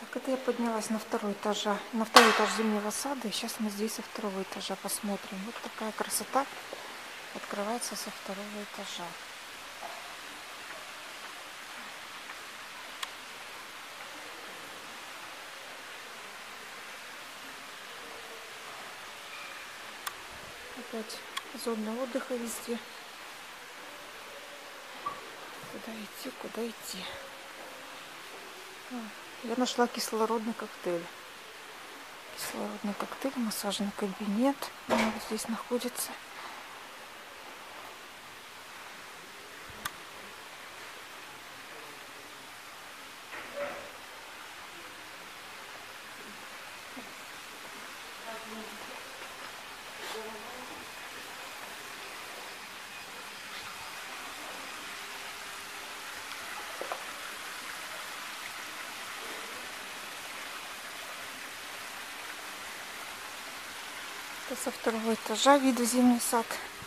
Это я поднялась на второй этаж зимнего сада. И сейчас мы здесь со второго этажа посмотрим. Вот такая красота открывается со второго этажа. Опять зона отдыха везде. Куда идти, куда идти. Я нашла кислородный коктейль. Кислородный коктейль, массажный кабинет. Он вот здесь находится. Это со второго этажа вид в зимний сад.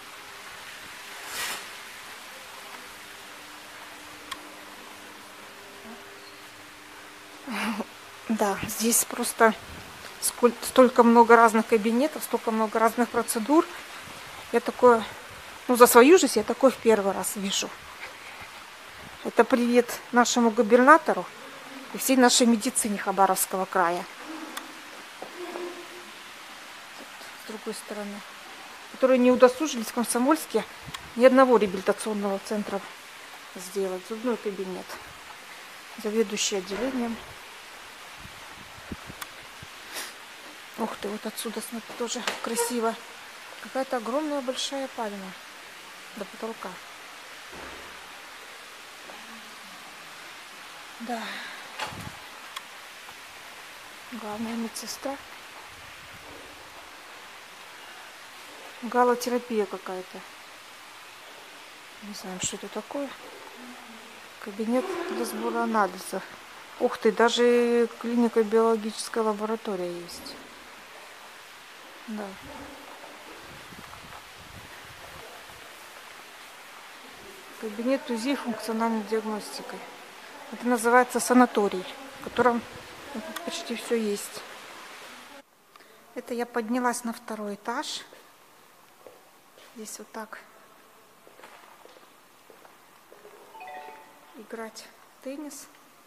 Да, здесь просто столько много разных кабинетов, столько много разных процедур. Я такое, за свою жизнь я такое в первый раз вижу. Это привет нашему губернатору и всей нашей медицине Хабаровского края. С другой стороны, которые не удосужились в Комсомольске ни одного реабилитационного центра сделать. Зубной кабинет, заведующий отделением. Ух ты, вот отсюда, смотри, тоже красиво. Какая-то огромная большая пальма до потолка. Да. Главная медсестра. Галотерапия какая-то. Не знаю, что это такое. Кабинет для сбора анализов. Ух ты, даже клиника биологическая лаборатория есть. Да. Кабинет УЗИ функциональной диагностикой. Это называется санаторий, в котором почти все есть. Это я поднялась на второй этаж. Здесь вот так играть в теннис.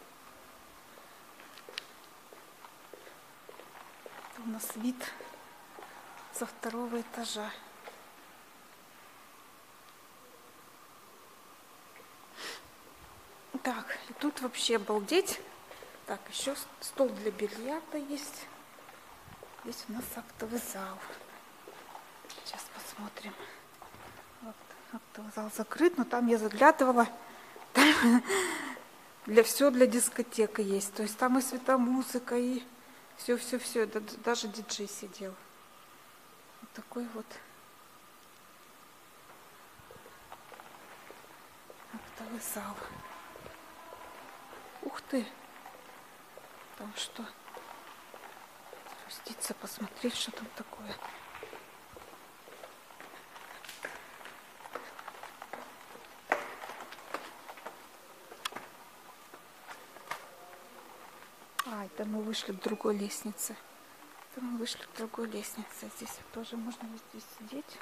Это у нас вид со второго этажа. Так, и тут вообще обалдеть. Так, еще стол для бильярда есть. Здесь у нас актовый зал. Сейчас посмотрим. Вот, актовый зал закрыт, но там я заглядывала. Там для дискотека есть. То есть там и светомузыка, и все. Даже диджей сидел. Вот такой вот актовый зал. Ух ты! Там что? Спуститься, посмотреть, что там такое. Это мы вышли к другой лестнице. Здесь тоже можно вот здесь сидеть.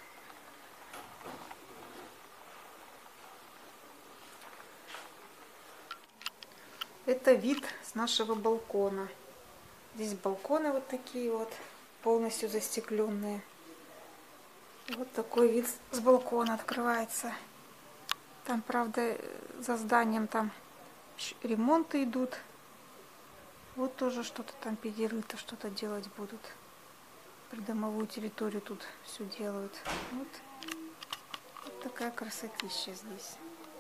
Это вид с нашего балкона. Здесь балконы вот такие вот, полностью застекленные. Вот такой вид с балкона открывается. Там, правда, за зданием там ремонты идут. Вот тоже что-то там педелы-то что-то делать будут. Придомовую территорию тут все делают. Вот такая красотища здесь.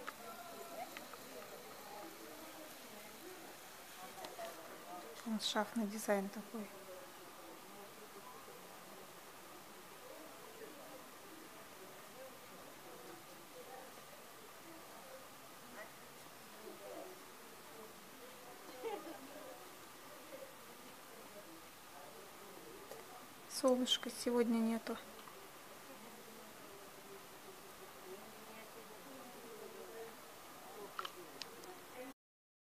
Ландшафтный дизайн такой. Солнышка сегодня нету.